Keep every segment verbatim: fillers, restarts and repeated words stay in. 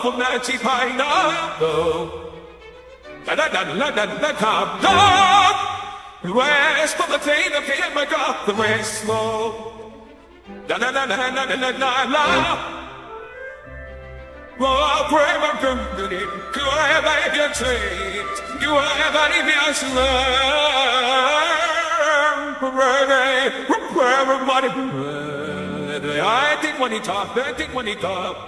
from that cheap high now. Da da da da da da da da. The west of the train of the my God, the west slow. Da da da da da da da da da. Oh, pray my company, you have a your trade, you have a your slave. Pray, pray, everybody. I think when he talk, I think when he talk.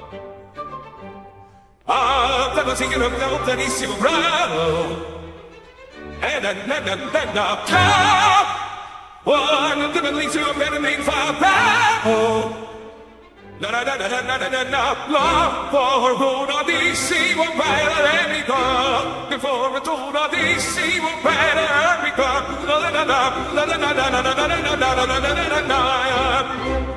Ah, that was thinking of love that he's so bravo. And then, then, then, then, now, one of them leads to a better name for battle. Na na na na na na na na na. For who not these see what better every God. Before a tool not these see what better every God. Na na na na na na na na na na na na na na na na.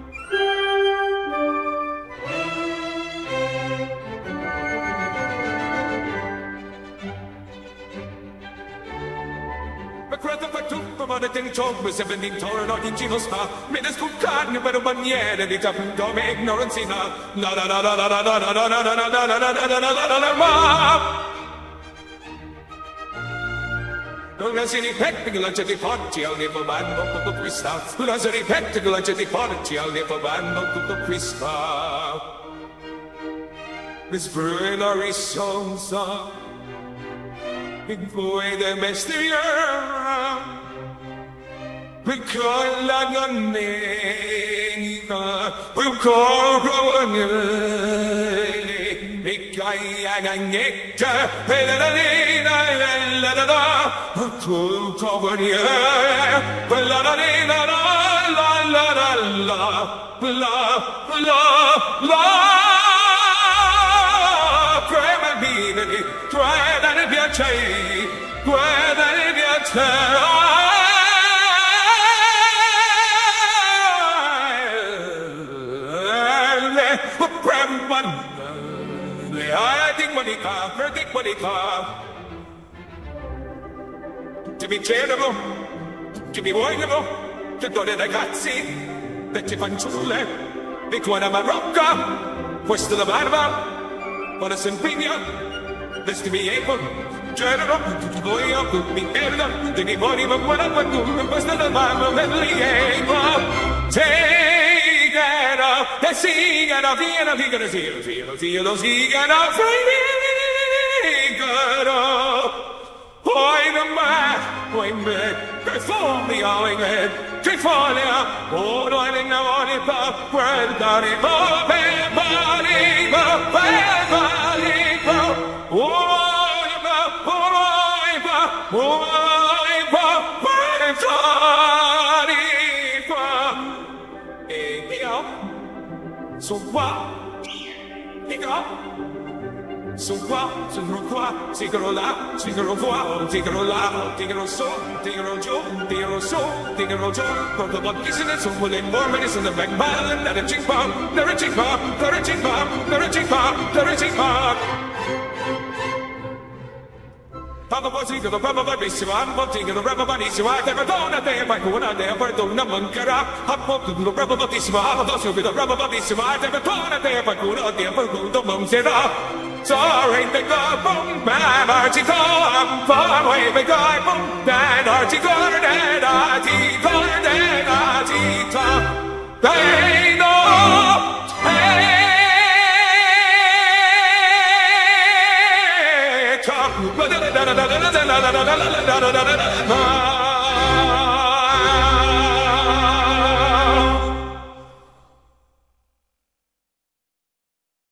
Ma ne ten ciò se ben intorno in giro sta me ne scuccarne per maniere di tappo me ignoranza la la la la la la la la la la la la la la non si ripete che la gente forti al lieve bando tutto questa non si ripete che la gente forti al lieve bando tutto questa this brillary sonsa in cui de mestiere because la gonnega will call e cai a gagnetta e la la la la la la tu trovania la la la la la la la la la la prema vivere guarda ne piace guarda ne piace I think when he comes, I think when he comes. To be charitable, to be wonderful, to do the ragazzi, that ci fanciulle, di qua Marocco, questo la barba, ora si impegna, this to be able, charitable, voi a mi perda, di mi buoni ma buona qualcuno, questa la barba, medley able, take it up, e sigano, sigano, sigano, sigano, sigano, sigano, sigano, sigano, poi non me, poi me, per fuori a ingred, che foglia, ora in una pa, guardare, ma per male, ma per male, ma, oi, ma, oi, ma, oi, ma, per male, ma, e io, sono qua, io, sono qua, sono qua, sigaro là, sigaro qua, sigaro là, sigaro su, sigaro giù, sigaro su, sigaro giù. Quando la kissing sono le mormoni sono back ball, not a chick pop, not a chick pop, not a chick pop, not a chick pop, not a chick pop. Papa poi sigaro, papa poi bellissimo, ambo sigaro, papa buonissimo, a te perdona te, poi una te, perdona mancherà, ambo tutto, papa buonissimo, ambo subito, papa buonissimo, a te perdona te, poi una te, perdona mancherà. Sorry, the God, boom, man, Archie, come, far away, the God, boom, man, Archie, corner, and Archie, corner, and Archie, top. They know, hey, top.